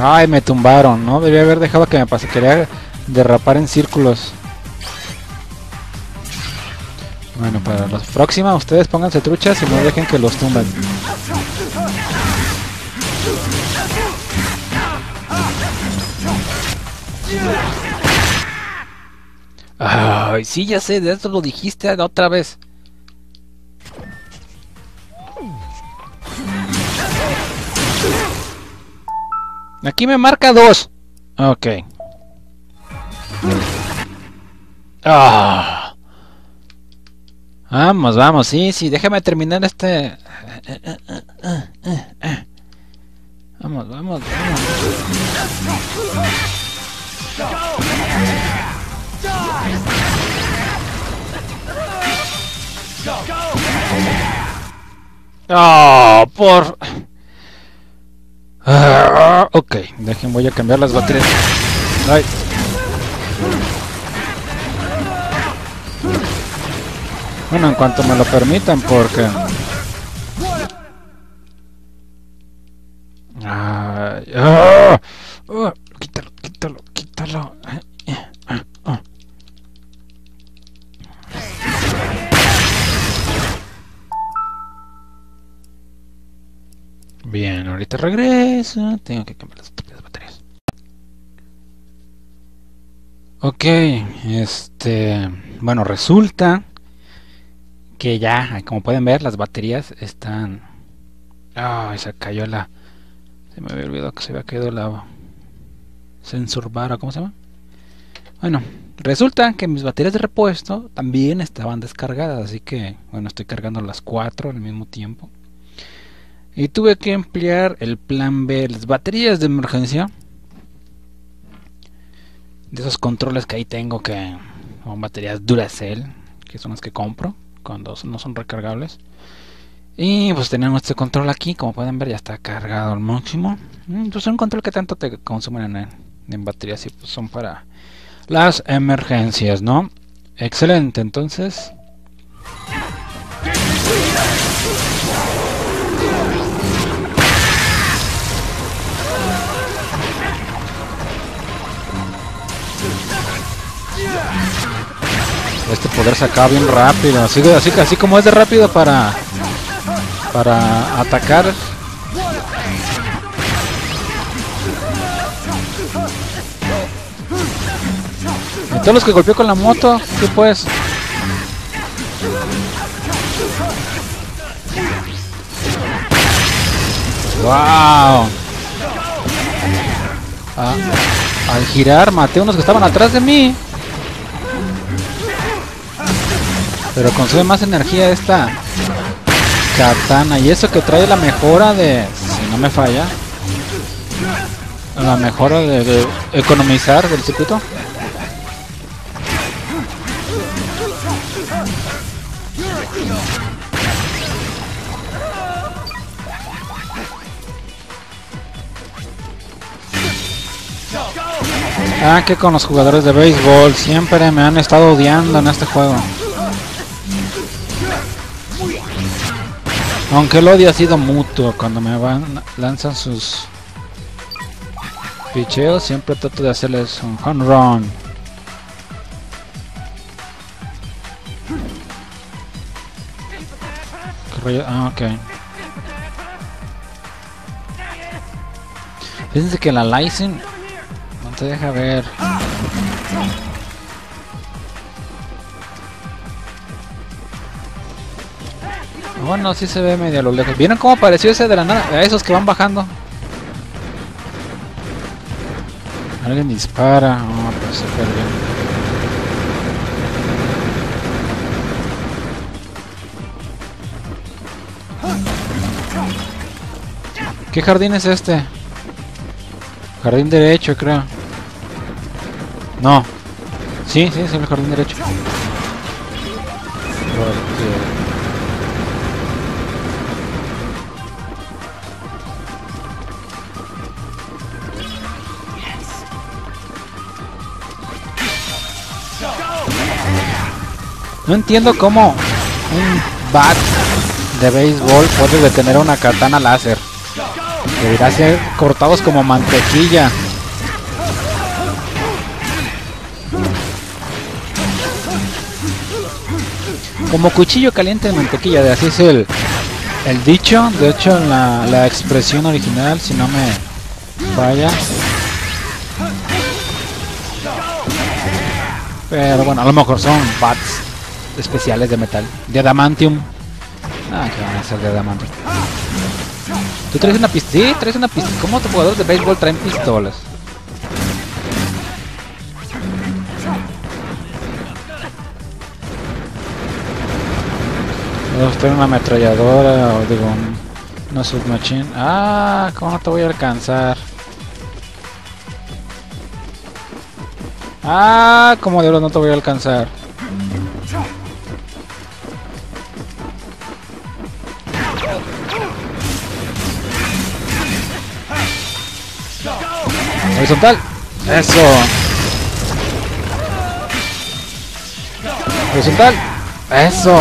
Ay, me tumbaron, ¿no? Debía haber dejado que me pase. Quería derrapar en círculos. Bueno, para la próxima ustedes pónganse truchas y no dejen que los tumben. Ay, sí, ya sé, de esto lo dijiste otra vez. Aquí me marca 2. Ok. Ah. Vamos, vamos, sí, sí, déjame terminar este... Vamos, vamos, vamos. Oh, por... ok, voy a cambiar las baterías. Ay. Bueno, en cuanto me lo permitan, porque... quítalo, quítalo, quítalo. Bien, ahorita regreso. Tengo que cambiar las baterías. Ok, bueno, resulta que ya, como pueden ver, las baterías están... Ay, se cayó la... Se me había olvidado que se había caído la... Sensor bar, ¿cómo se llama? Bueno, resulta que mis baterías de repuesto también estaban descargadas, así que, bueno, estoy cargando las 4 al mismo tiempo. Y tuve que emplear el plan B, las baterías de emergencia. De esos controles que ahí tengo, que son baterías Duracell, que son las que compro cuando no son recargables. Y pues tenemos este control aquí, como pueden ver ya está cargado al máximo. Pues un control que tanto te consumen en baterías y pues son para las emergencias, ¿no? Excelente, entonces... Este poder se acaba bien rápido, así como es de rápido para atacar. Y todos los que golpeó con la moto, ¿qué pues? Wow. Al girar maté a unos que estaban atrás de mí. Pero consume más energía esta katana. Y eso que trae la mejora de... Si no me falla, la mejora de economizar del circuito. Que con los jugadores de béisbol siempre me han estado odiando en este juego. Aunque el odio ha sido mutuo, cuando me lanzan sus picheos, siempre trato de hacerles un home run. ¿Qué rollo? Ok. Fíjense que la Lysen no te deja ver. Bueno, sí se ve medio a lo lejos. ¿Vieron cómo apareció ese de la nada? A esos que van bajando. Alguien dispara. Oh, pues se perdió. ¿Qué jardín es este? Jardín derecho, creo. No. Sí, es el jardín derecho. No entiendo cómo un bat de béisbol puede detener una katana láser. Debería ser cortados como mantequilla. Como cuchillo caliente de mantequilla, de así es el dicho. De hecho, la expresión original, si no me falla. Pero bueno, a lo mejor son bats especiales de metal. De adamantium. Ah, que van a ser de adamantium. ¿Tú traes una pistola? Sí, traes una pistola. ¿Cómo otros jugadores de béisbol traen pistolas? Debo tener una ametralladora o digo una submachine. Ah, ¿cómo no te voy a alcanzar? Ah, ¿cómo de verdad no te voy a alcanzar? Horizontal. Eso. Horizontal. Eso.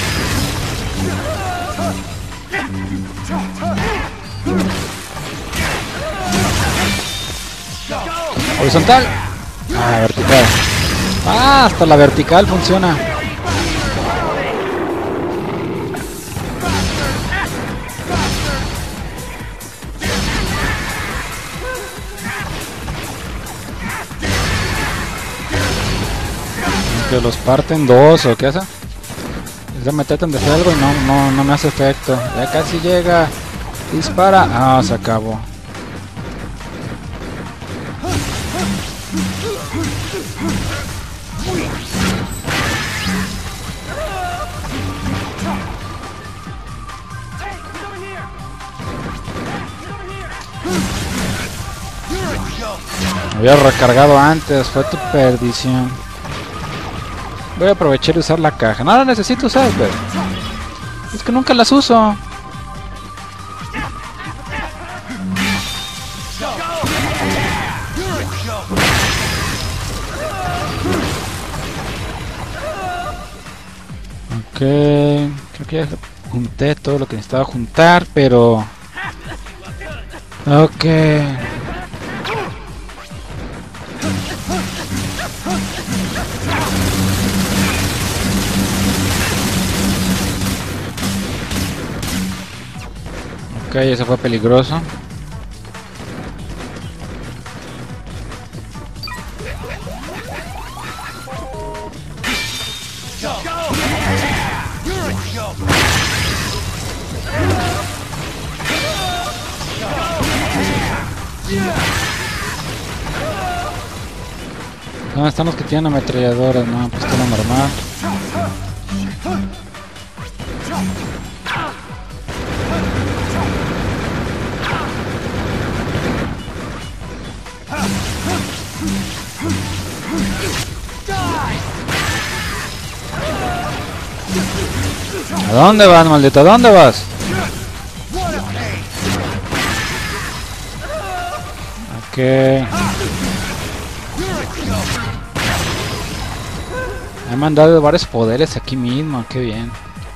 Horizontal. Ah, vertical. Ah, hasta la vertical funciona. Que los parten dos o qué hace. Es de meterte de algo y no me hace efecto. Ya casi llega. Dispara. Ah, se acabó. Había recargado antes, fue tu perdición. Voy a aprovechar y usar la caja. No la necesito usar, pero es que nunca las uso. Ok, creo que ya junté todo lo que necesitaba juntar, pero... Ok. Ok, eso fue peligroso. ¿Dónde están los que tienen ametralladoras? No, pues está lo normal. ¿A dónde vas, maldito? ¿A dónde vas? Ok. Me han dado varios poderes aquí mismo, qué bien.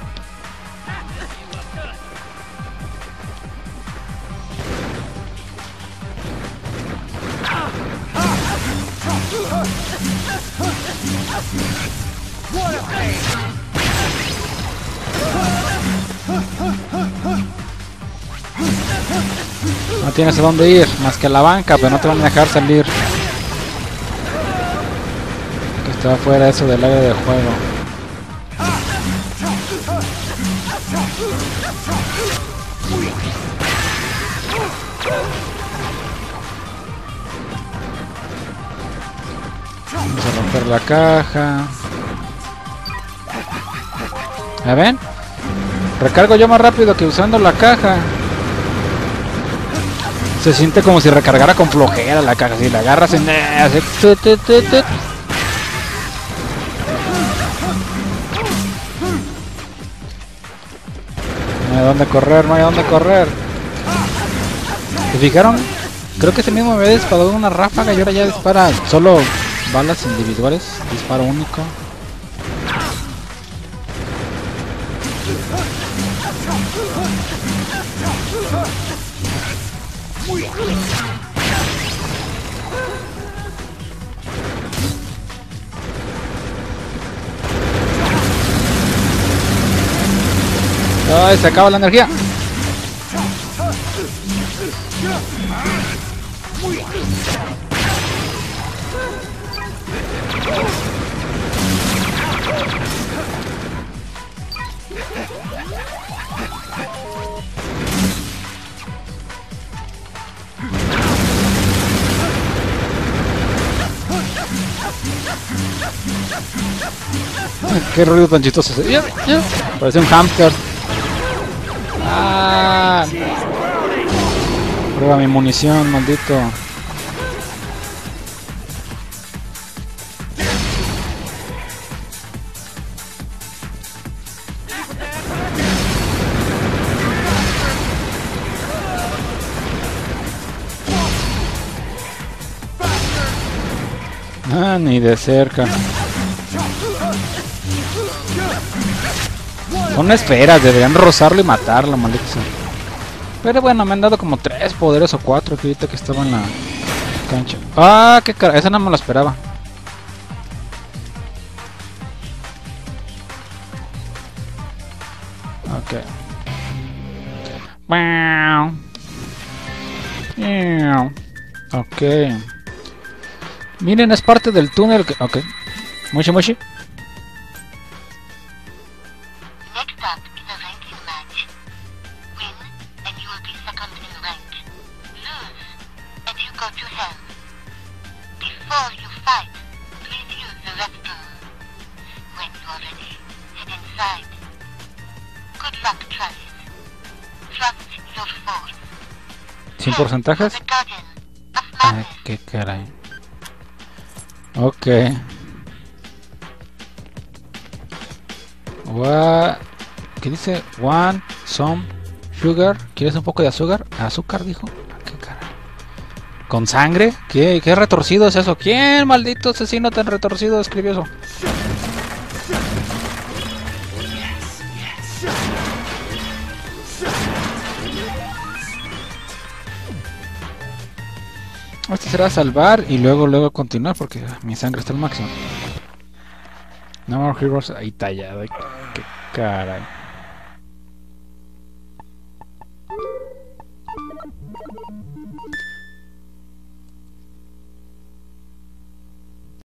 No tienes a dónde ir, más que a la banca, pero no te van a dejar salir. Que está fuera eso del área de juego. Vamos a romper la caja. ¿Ya ven? Recargo yo más rápido que usando la caja. Se siente como si recargara con flojera la caja. Si la agarras en... hace... No hay dónde correr, no hay dónde correr. ¿Se fijaron? Creo que ese mismo me había disparado una ráfaga y ahora ya dispara solo balas individuales. Disparo único. ¡Ay, se acaba la energía! Qué ruido tan chistoso ese. Parece un hámster. Ah, prueba mi munición, maldito. Ah, ni de cerca. Son esferas, deberían rozarlo y matarlo, maldito sea. Pero bueno, me han dado como 3 poderes o 4 que ahorita que estaba en la cancha. Ah, qué cara, esa no me lo esperaba. Ok. Ok. Miren, es parte del túnel que... Ok. Mushi mushi. ¿Sin porcentajes? Ay, qué caray. Ok. ¿Qué dice? Want some sugar. ¿Quieres un poco de azúcar? ¿Azúcar dijo? ¿Qué caray? ¿Con sangre? ¿Qué retorcido es eso? ¿Quién, maldito asesino tan retorcido, escribió eso? Este será salvar y luego continuar porque mi sangre está al máximo. No more heroes ahí tallado. Qué caray.